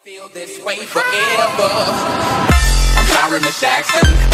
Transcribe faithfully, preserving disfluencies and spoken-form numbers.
Feel this way forever. I'm sorry, Miss Jackson.